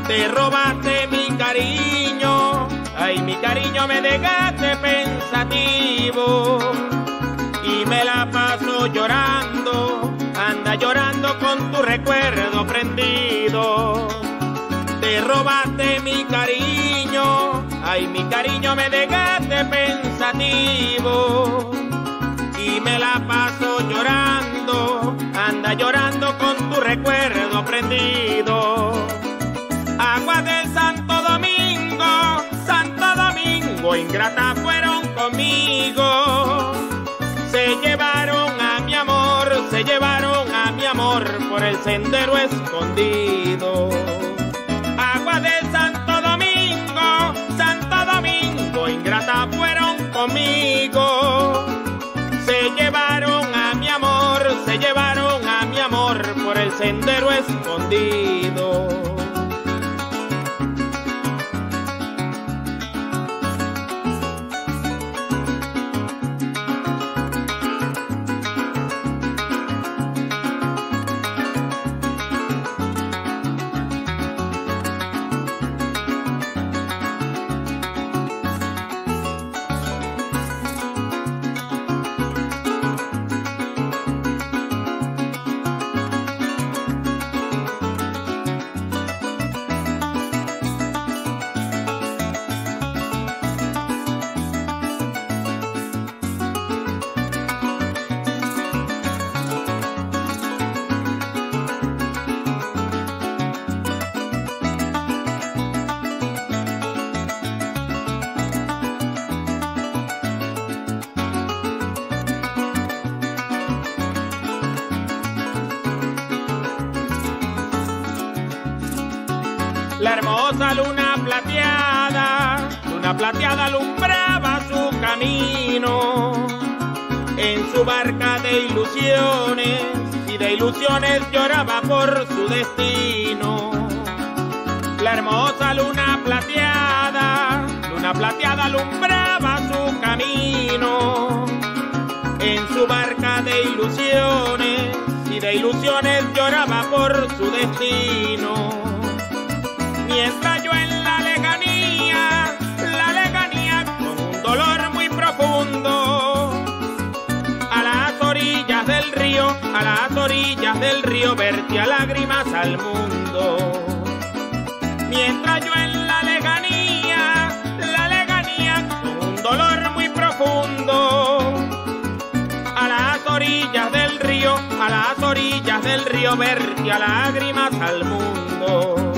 Te robaste mi cariño, ay mi cariño me dejaste pensativo y me la paso llorando, anda llorando con tu recuerdo prendido. Te robaste mi cariño, ay mi cariño me dejaste pensativo y me la paso llorando, anda llorando con tu recuerdo prendido. Aguas del Santo Domingo, ingrata fueron conmigo. Se llevaron a mi amor por el sendero escondido. Aguas del Santo Domingo, ingrata fueron conmigo. Se llevaron a mi amor por el sendero escondido. La hermosa luna plateada alumbraba su camino en su barca de ilusiones, y de ilusiones lloraba por su destino. La hermosa luna plateada alumbraba su camino en su barca de ilusiones, y de ilusiones lloraba por su destino. Mientras yo en la lejanía, con un dolor muy profundo, a las orillas del río vertía lágrimas al mundo. Mientras yo en la lejanía, con un dolor muy profundo, a las orillas del río vertía lágrimas al mundo.